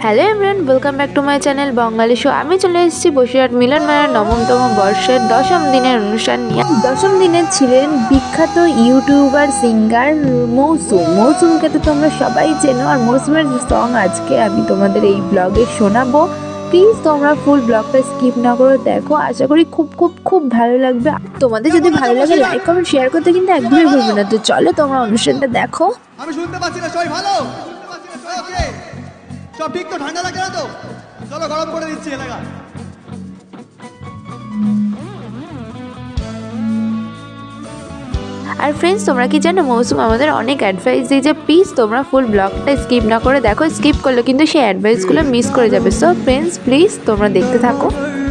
Hello everyone, welcome back to my channel Bangali show. আমি চলে এসেছি বসিরহাট মিলন মেলার 9তম বর্ষের 10ম দিনের অনুষ্ঠান নিয়ে। 10ম দিনে ছিলেন বিখ্যাত ইউটিউবার সিঙ্গার মৌসুমকে তো তোমরা সবাই চেনো, আর মৌসুমের সং আজকে আমি তোমাদের এই ব্লগে শোনাবো। প্লিজ তোমরা ফুল ব্লগটা স্কিপ না করে দেখো, আশা করি খুব খুব খুব ভালো লাগবে। তোমাদের যদি ভালো লাগে লাইক কমেন্ট শেয়ার করতে কিন্তু একদমই ভুলবে না। তো চলো তোমরা অনুষ্ঠানটা দেখো। আমি শুনতে পাচ্ছি না, সবাই ভালো? ওকে, সব ঠিক তো? ঠান্ডা লাগে না তো? চলো গরম করে দিচ্ছি এলাকা। আর ফ্রেন্ডস, তোমরা কি জানো মৌসুম আমাদের অনেক অ্যাডভাইস দিই যে প্লিজ তোমরা ফুল ব্লগটা স্কিপ না করে দেখো। স্কিপ করলে কিন্তু সেই অ্যাডভাইসগুলো মিস করে যাবে। সো ফ্রেন্ডস, প্লিজ তোমরা দেখতে থাকো।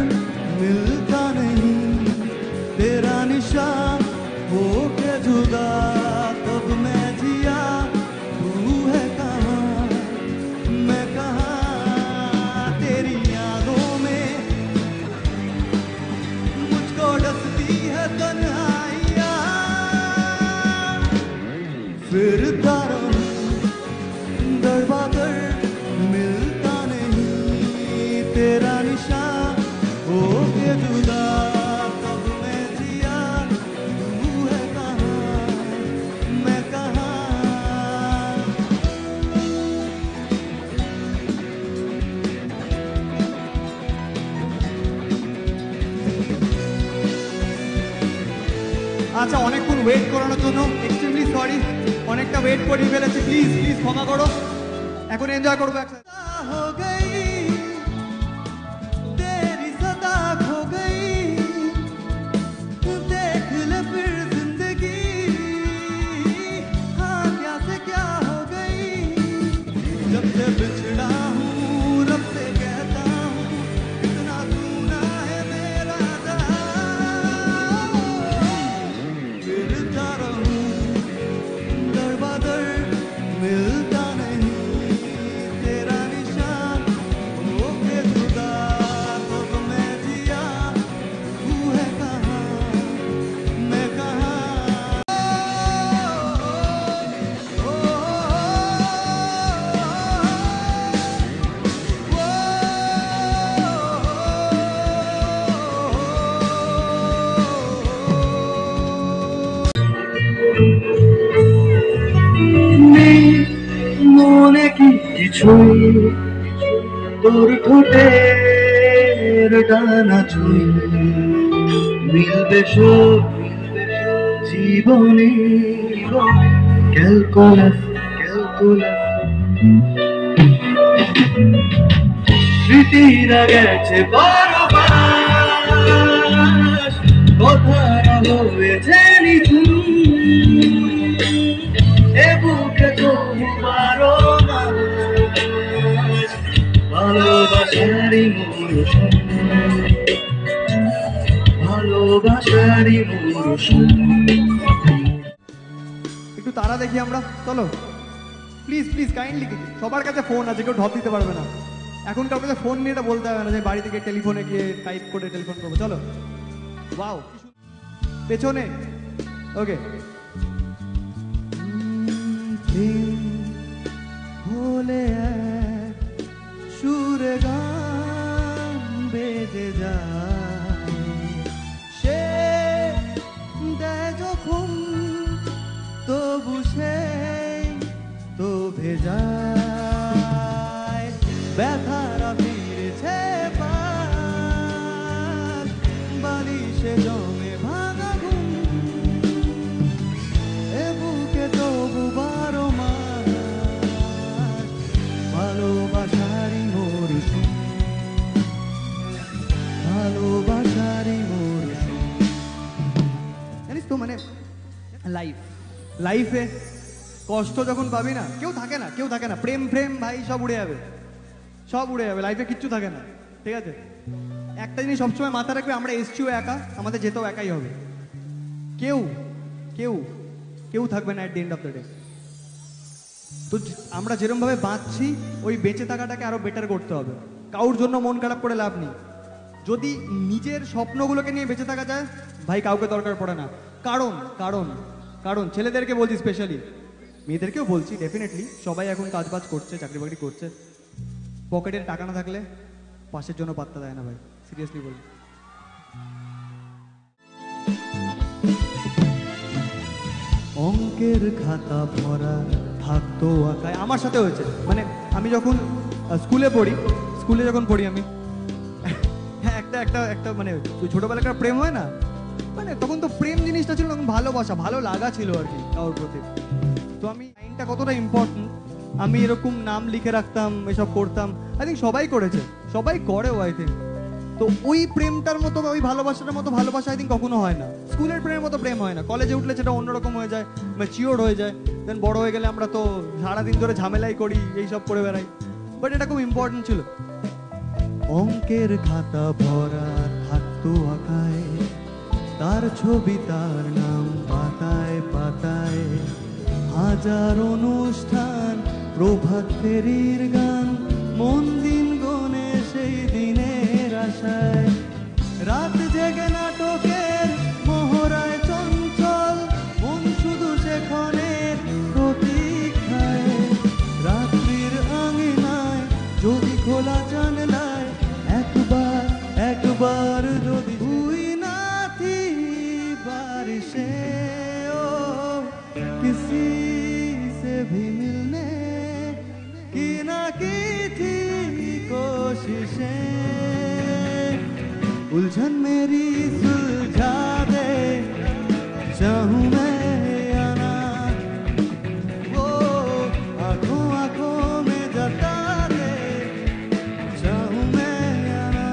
फिरता रहूं दर बदर मिलता नहीं तेरा निशान हो के जुदा कब मैं जिया तू है कहाँ मैं कहाँ। আচ্ছা, অনেকক্ষণ ওয়েট করানোর জন্য এক্সট্রিমলি সরি, অনেকটা ওয়েট করিয়ে ফেলেছি, প্লিজ প্লিজ ক্ষমা করো। এখন এনজয় করবো একসাথে। हो गई तेरी सदा खो गई देख ले फिर जिंदगी हाँ क्या से क्या हो गई जब से बिछड़ा हूँ रब से कहता हूँ इतना सुना है मेरा फिरता रहूं दर बदर मिलता नहीं तेरा निशान हो के जुदा कब मैं जिया तू है कहाँ मैं कहाँ। মনে কি কিছুই তোর ঠোঁটের ডানা ছুঁই মিলবে সব জীবনে ক্যালকুলাস ক্যালকুলাস স্মৃতিরা গেছে বারবার কথারা হয়েছে নিঝুম এ বুকে তবু বারো মাস ভালোবাসারি মরশুম ভালোবাসারি মরশুম। একটু তারা দেখি আমরা, চলো প্লিজ প্লিজ কাইন্ডলি। সবার কাছে ফোন আছে, কেউ ঢপ দিতে পারবে না। এখন কার কাছে ফোন নিয়ে এটা বলতে হবে না যে বাড়ি থেকে টেলিফোনে গিয়ে টাইপ করে টেলিফোন করবো। চলো ওয়াও পেছনে ওকে। হলে সুরে গান বেজে যায় সে দেয় যখন তবু সে তো ভেজায় ব্যথারা ফিরেছে পাশ বালিশে জমে ভাঙা ঘুম এ বুকে তবু বারো মাস ভালোবাসারি মরশুম ভালোবাসারি মরশুম। জানিস তো মানে লাইফে কষ্ট যখন পাবি না, কেউ থাকে না প্রেম ফ্রেম ভাই সব উড়ে যাবে, সব উড়ে যাবে। লাইফে কিচ্ছু থাকে না, ঠিক আছে? একটা জিনিস সবসময় মাথা রাখবে, আমরা এসছিও একা, আমাদের যেতেও একাই হবে। কেউ কেউ কেউ থাকবে না at the end of the day. তো আমরা যেরকম ভাবে বাঁচছি ওই বেঁচে থাকাটাকে আরো বেটার করতে হবে। কারোর জন্য মন খারাপ করে লাভ নেই। যদি নিজের স্বপ্নগুলোকে নিয়ে বেঁচে থাকা যায় ভাই, কাউকে দরকার পড়ে না। কারণ কারণ কারণ ছেলেদেরকে বলছি স্পেশালি, মেয়েদেরকেও বলছি, ডেফিনেটলি সবাই এখন কাজবাজ করছে, চাকরি বাকরি করছে। পকেটের টাকা না থাকলে পাশের জন্য পাত্তা দেয় না ভাই, সিরিয়াসলি বলি। অঙ্কের খাতা ভরা থাকতো আঁকায়, আমার সাথে হয়েছে। মানে আমি যখন স্কুলে যখন পড়ি আমি, হ্যাঁ একটা একটা একটা মানে ছোটবেলাকার প্রেম হয় না, মানে তখন তো প্রেম জিনিসটা ছিল, তখন ভালোবাসা, ভালো লাগা ছিল আর কি কারোর প্রতি। তো আমি লাইনটা কতটা ইম্পর্টেন্ট, আমি এরকম নাম লিখে রাখতাম, এসব করতাম। আই থিঙ্ক সবাই করেছে, সবাই করেও আই থিঙ্ক। তো ওই প্রেমটার মতো, ওই ভালোবাসাটার মতো ভালোবাসা আই থিঙ্ক কখনো হয় না। স্কুলের প্রেমের মতো প্রেম হয় না। কলেজে উঠলে সেটা অন্যরকম হয়ে যায়, ম্যাচিওর হয়ে যায়। দেন বড় হয়ে গেলে আমরা তো সারাদিন ধরে ঝামেলাই করি, এইসব করে বেড়াই। বাট এটা খুব ইম্পর্টেন্ট ছিল। অঙ্কের খাতা ভরা থাকতো আঁকায়, তার ছবি তার নাম পাতায় পাতায়, হাজার অনুষ্ঠান প্রভাত ফেরির গান, মন দিন গনে সেই দিনের আশায়, রাত জেগে নাটকের মহড়ায় চঞ্চল, মন শুধু সেখানের প্রতীক্ষায়, রাত্রির আঙিনায় যদি খোলা জানলায় একবার একবার যদি তুই না থি বারিশে ও किसी से भी मिलने की ना की थी कोशिशें, उलझन मेरी सुलझा दे चाहूं मैं या ना, वो आंखों आंखों में जता दे चाहूं मैं या ना,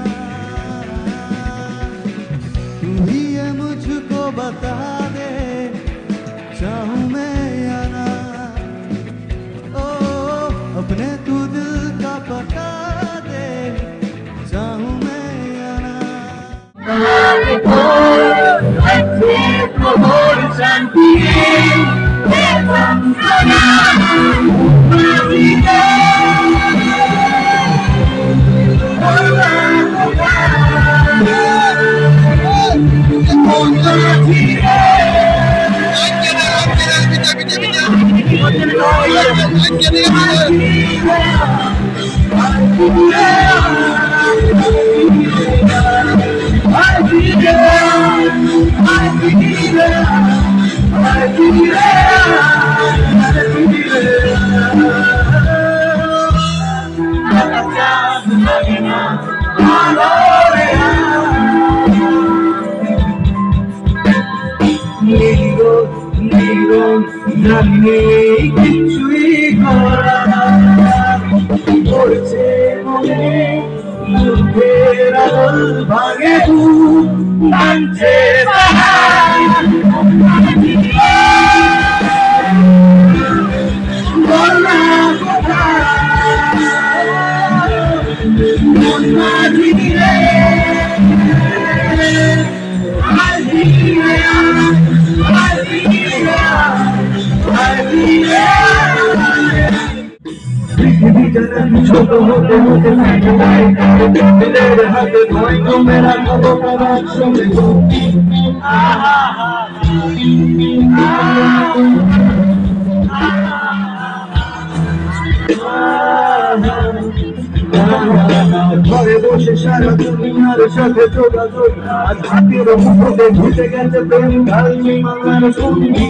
तू ही ये मुझको बता दे चाहूं मैं या ना, ओ अपने तू दिल का पता दे चाहूं मैं या ना। কিছুই করা পড়ছে মনে মুখের আদল ভাঙে ভাঙছে ছোট হতে হতে দিলের হাতে ভয় তো মেরা খবর রাত সঙ্গে ঘরে বসে সারা দুনিয়ার সাথে যোগাযোগ, আজ হাতের মুঠোতে ঘুটে গেছে প্রেম গাল নিমার সঙ্গী,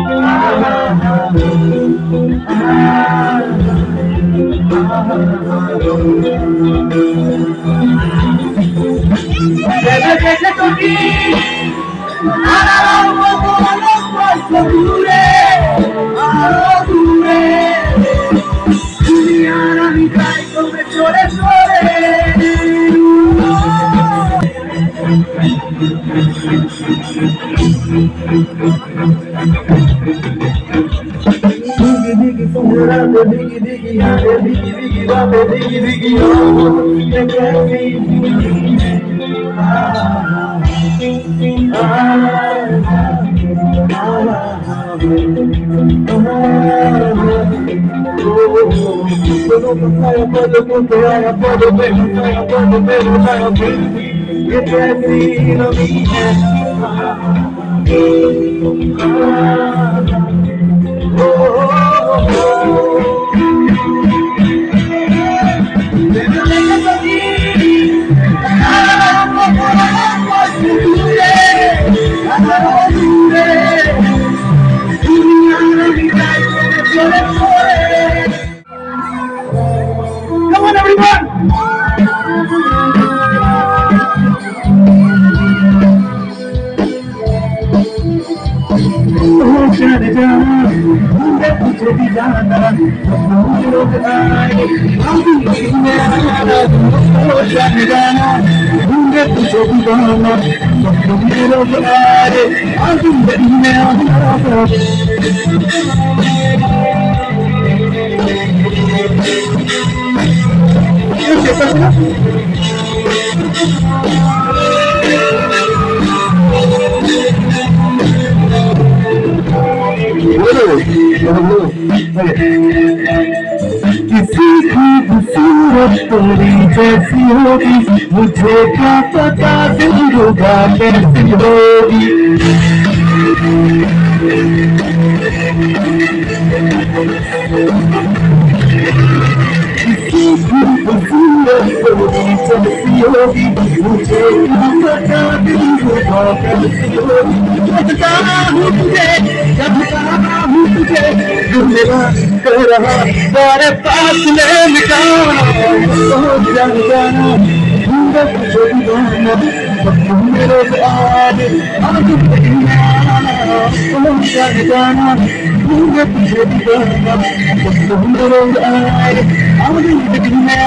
দুনিয়ার আমি তাই তুমি চলে চলে Digi sognando, digi ade, digi vabbè, digi oh, e che तुझे भी जाना लोग आए मैं आना तुमको जान जाना ढूंढे तुझे भी जाना लोग आए मैं आना किसी खूबसूरत तोरी जैसी होगी मुझे क्या पता दिल रुबा कैसी होगी खूबसूरत तोरी जैसी होगी मुझे क्या पता दिल रुबा कैसी होगी बताना हूँ तुझे जब कहा हूँ तुझे मेरा कर रहा तेरे पास ले मिटा बहुत जान जाना ढूंढे तुझे दीवाना मेरे आज बहुत जान जाना ढूंढे तुझे दीवाना मेरे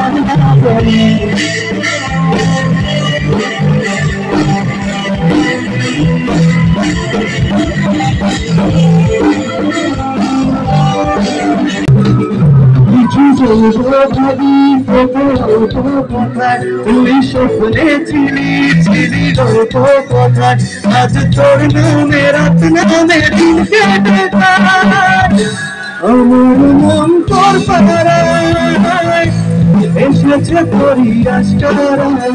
তুই স্বপ্নে ছিলি ছিলি গল্প কথায় আজ তোর নামে রাত নামে দিন কেটে যায় আমার মন তোর পাড়ায় এসেছে তোরই রাস্তায়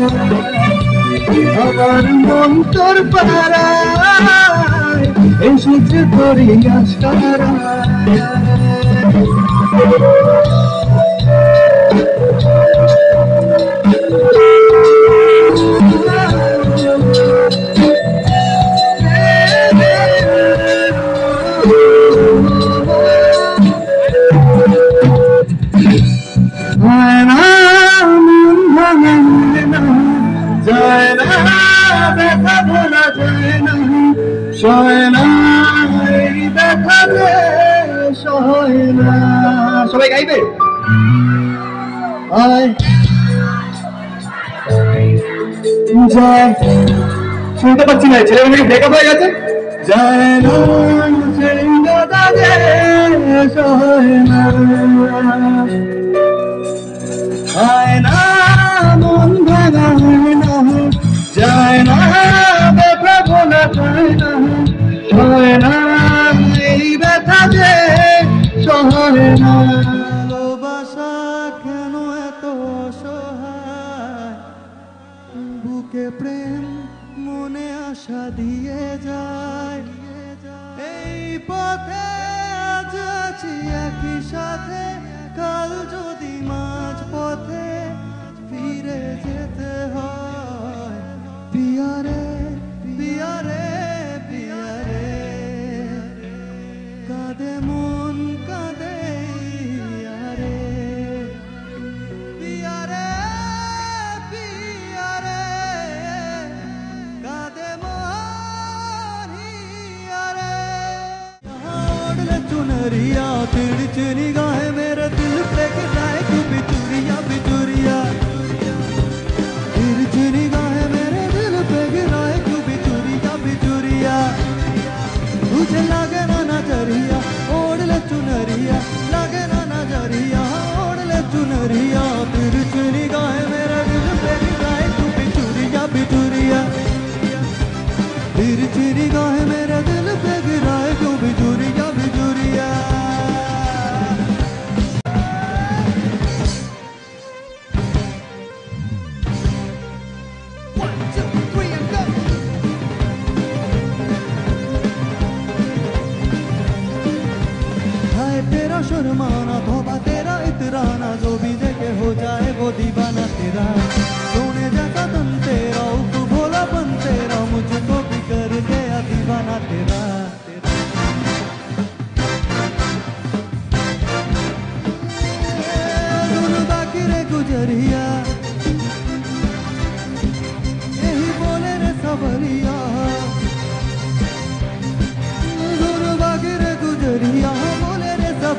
আমার মন তোর পাড়ায় এসেছে তোরই রাস্তায় সবাই গাইবে শুনতে পাচ্ছি না ছেলে মেয়ে ব্রেকআপ হয়ে গেছে যায় না হয় না মন ভাঙা হয় না যায় না ব্যথা বলা যায় না হয় না এই ব্যথা যে সহে না ভালোবাসা কেন এত অসহায় বুকে প্রেম মনে আশা দিয়ে যায় এই পথে আজ আছি একই সাথে কাল যদি মাঝ পথে ফিরে যেতে হয় পিয়ারে পিয়ারে পিয়ারে কাঁদে মন কাঁদে ইয়ারে পিয়ারে পিয়ারে কাঁদে মন ইয়ারে ओढ़ ले चुनरिया तिरछी निगाहें मेरे दिल पे गिराए तू बिचुरिया बिचुरिया तिरछी निगाहें मेरे दिल पे गिराए तू बिचुरिया बिचुरिया तुझे लगे ना नजरिया ओढ़ ले चुनरिया लगे ना नजरिया ओढ़ ले चुनरिया तिरछी निगाहें मेरे दिल पे गिराए तू बिचुरिया बिचुरिया तिरछी निगाहें मेरे दिल पे गिराए तू बिचुरिया बिचुरिया तेरा शर्माना तौबा तेरा इतराना जो भी देखे हो जाए वो दीवाना तेरा सोने जैसा तन तेरा उप भोलापन तेरा मुझको भी कर गया दीवाना तेरा बाकी रे गुजरिया यही बोले रे सवरिया बाकी रे गुजरिया बोले रे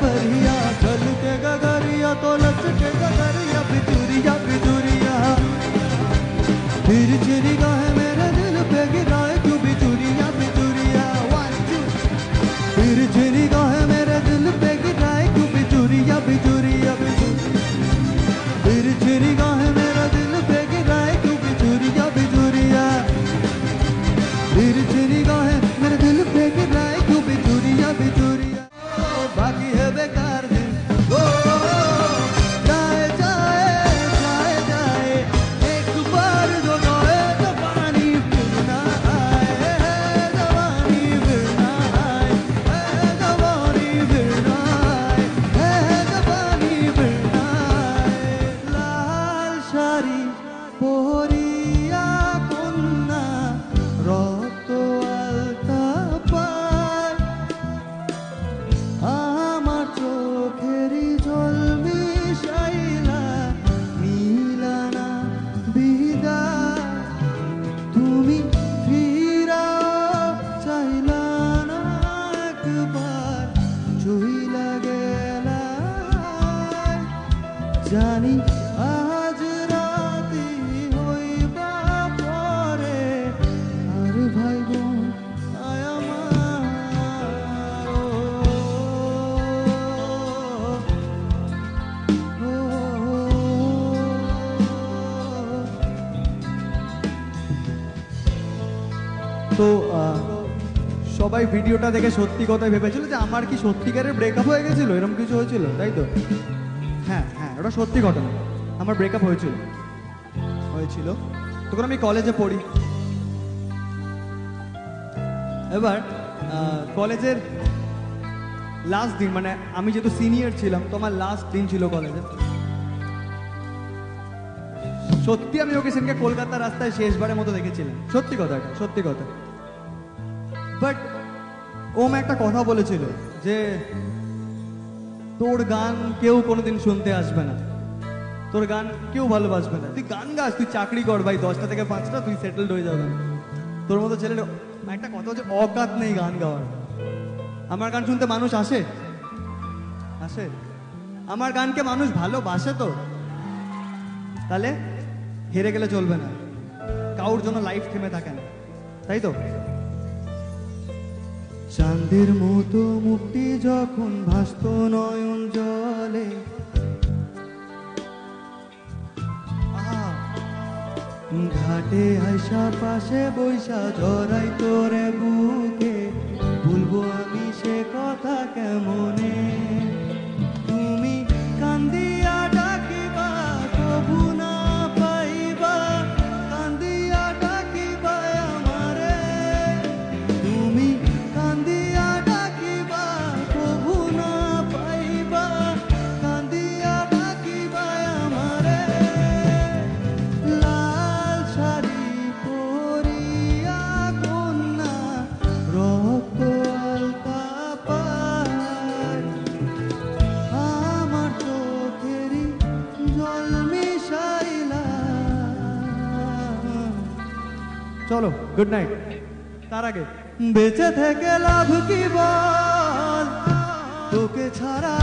तिरछी निगाहें मेरे दिल पे गिराए क्यों बिचुरिया बिचुरिया बाकी है बेकार दिन ओ जाए जाए जाए जाए एक बार जो जाए जवानी फिर ना आए जवानी फिर ना आए जवानी फिर ना आए जवानी फिर ना आए लाल शाड़ी पोरिया कन्या রক্ত আলতা পায় আমার চোখেরই জল মিশাইলা মিলানা বিদায় তুমি ফিরাও চাইলা না একবার চইলা গেলা জানি আজ রাতি হইবা পরে আর ভাই বোন আয় আমার তো সবাই ভিডিওটা দেখে সত্যি কথাই ভেবেছিল যে আমার কি সত্যিকারের ব্রেকআপ হয়ে গেছিল, এরকম কিছু হয়েছিল, তাই তো? হ্যাঁ হ্যাঁ, ওটা সত্যি ঘটনা। আমার ব্রেকআপ হয়েছিল তখন আমি কলেজে পড়ি। এবার কলেজের লাস্ট দিন, মানে আমি যেহেতু সিনিয়র ছিলাম তো আমার লাস্ট দিন ছিল কলেজে। সত্যি আমি ওকে সেদিনকে কলকাতার রাস্তায় শেষবারের মতো দেখেছিলাম, সত্যি কথা, এটা সত্যি কথা। বাট ও আমায় একটা কথা বলেছিল যে তোর গান কেউ কোনোদিন শুনতে আসবে না, তোর গান কেউ ভালোবাসবে না, তুই গান গাস, তুই চাকরি কর ভাই, 10টা থেকে 5টা, তুই সেটেলড হয়ে যাবে। তোর মতো ছেলে, একটা কথা হচ্ছে অকাত নেই গান গাওয়ার। আমার গান শুনতে মানুষ আসে? আমার গানকে মানুষ ভালোবাসে তো? তাহলে হেরে গেলে চলবে না, কারোর জন্য লাইফ থেমে থাকে না, তাই তো? চাঁদের মতো মুক্তি যখন ভাসত নয়ন জলে, ঘাটে আইসা পাশে বৈশা জড়াই তোরে বুকে, বলবো আমি সে কথা কেমনে? তুমি কান্দিয়া ডাকিবা কবু না পাইবা, কান্দিয়া ডাকিবা আমারে, তুমি কান্দিয়া ডাকিবা কবু না পাইবা, কান্দিয়া ডাকিবা আমারে। লাল শাড়ি পরিয়া কন্যা রক্ত আলতা পায় আমার চোখেরই জল মিশাইলা। চলো, গুড নাইট। তার আগে বেঁচে থেকে লাভ কি বল, তোকে ছাড়া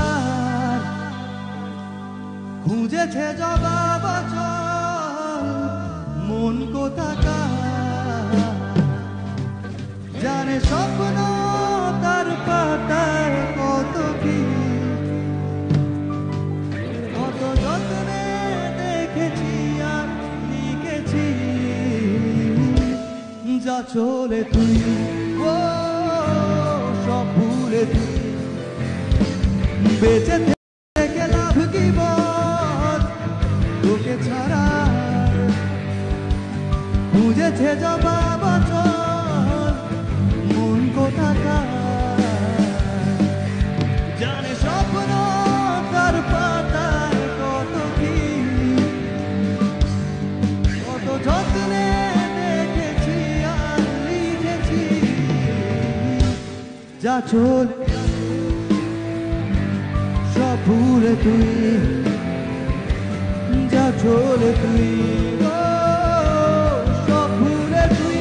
খুঁজেছে জবাব চল মন কোথাকার, জানে স্বপ্ন তার পাতায় কত কি, কত যত্নে দেখেছি আর লিখেছি, যা চলে তুই ও সব ভুলে তুই, বেঁচে থেকে লাভ কি বল, তোকে ছাড়া খুঁজেছে জবাব চল মন কোথাকার, জানে স্বপ্ন তার পাতায় কত কি, কত যত্নে দেখেছি আর লিখেছি, যা চলে সব ভুলে তুই, যা চলে তুই সব ভুলে তুই।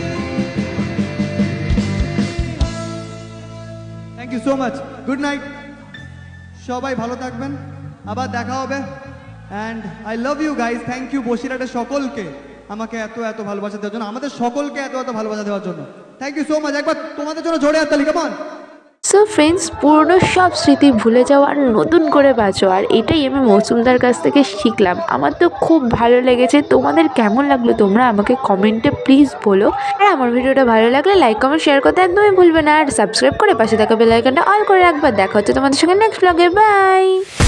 Thank you so much, good night, সবাই ভালো থাকবেন, আবার দেখা হবে। And I love you guys. Thank you বসিরহাটের সকলকে আমাকে এত এত ভালোবাসা দেওয়ার জন্য, আমাদের সকলকে এত এত ভালোবাসা দেওয়ার জন্য। Thank you so much. একবার তোমাদের জন্য জোরে হাততালি, কেমন? সো ফ্রেন্ডস, পুরনো সব স্মৃতি ভুলে যাও আর নতুন করে বাঁচো। আর এটাই আমি মৌসুমদার কাছ থেকে শিখলাম। আমার তো খুব ভালো লেগেছে। তোমাদের কেমন লাগলো তোমরা আমাকে কমেন্টে প্লিজ বলো। আর আমার ভিডিওটা ভালো লাগলে লাইক কমেন্ট শেয়ার করতে একদমই ভুলবে না। আর সাবস্ক্রাইব করে পাশে থাকা বেল আইকনটা অল করে রাখবা। দেখা হচ্ছে তোমাদের সঙ্গে নেক্সট ব্লগে। বাই।